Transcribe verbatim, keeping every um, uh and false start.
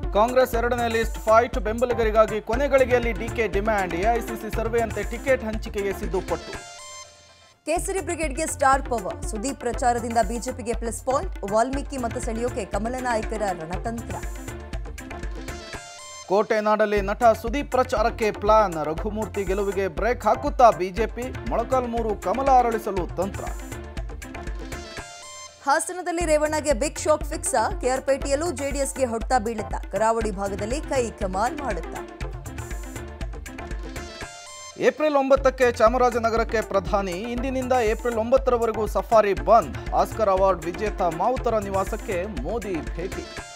ಕಾಂಗ್ರೆಸ್ ಎರಡನೇ list fight ಬೆಂಬಲಿಗರಿಗಾಗಿ ಕೊನೆ ಗಳಿಗೆಯಲ್ಲಿ ಡಿಕೆ ಡಿಮ್ಯಾಂಡ್ ಎಐಸಿಸಿ ಸರ್ವೆಯಂತೆ ಟಿಕೆಟ್ ಹಂಚಿಕೆಗೆ ಸಿದ್ದು ಪಟ್ಟು ಕೇಸರಿ ಬ್ರಿಗೇಡ್ಗೆ ಸ್ಟಾರ್ ಪವರ್ ಸುದೀಪ್ ಪ್ರಚಾರದಿಂದ ಬಿಜೆಪಿಗೆ ಪ್ಲಸ್ ಪಾಯಿಂಟ್ ವಾಲ್ಮೀಕಿ ಮತ ಸೆಳೆಯೋಕೆ ಕಮಲ ನಾಯಕರ ರಣತಂತ್ರ ಕೋಟೆ ನಾಡಲ್ಲಿ ನಟ ಸುದೀಪ್ ಪ್ರಚಾರಕ್ಕೆ ಪ್ಲಾನ್ ರಘುಮೂರ್ತಿ ಗೆಲುವಿಗೆ ಬ್ರೇಕ್ ಹಾಕುತ್ತಾ ಬಿಜೆಪಿ ಮೊಳಕಾಲ್ಮೂರು ಕಮಲ ಅರಳಿಸಲು ತಂತ್ರ ಹಾಸನದಲ್ಲಿ ರೇವಣ್ಣಗೆ ಬಿಗ್ ಶಾಕ್ ಫಿಕ್ಸ್ ಕೆಆರ್ಪೇಟೆಯಲ್ಲೂ ಜೆಡಿಎಸ್ಗೆ ಹೊಡ್ತಾ ಬೀಳುತ್ತಾ ಕರಾವಳಿ ಭಾಗದಲ್ಲಿ ಕೈ ಕಮಾಲ್ ಮಾಡುತ್ತಾ ಏಪ್ರಿಲ್ ಒಂಬತ್ತಕ್ಕೆ ಚಾಮರಾಜನಗರಕ್ಕೆ ಪ್ರಧಾನಿ ಇಂದಿನಿಂದ ಏಪ್ರಿಲ್ ಒಂಬತ್ತರವರೆಗೂ ಸಫಾರಿ ಬಂದ್ ಆಸ್ಕರ್ ಅವಾರ್ಡ್ ವಿಜೇತ ಮಾವುತರ ನಿವಾಸಕ್ಕೆ ಮೋದಿ ಭೇಟಿ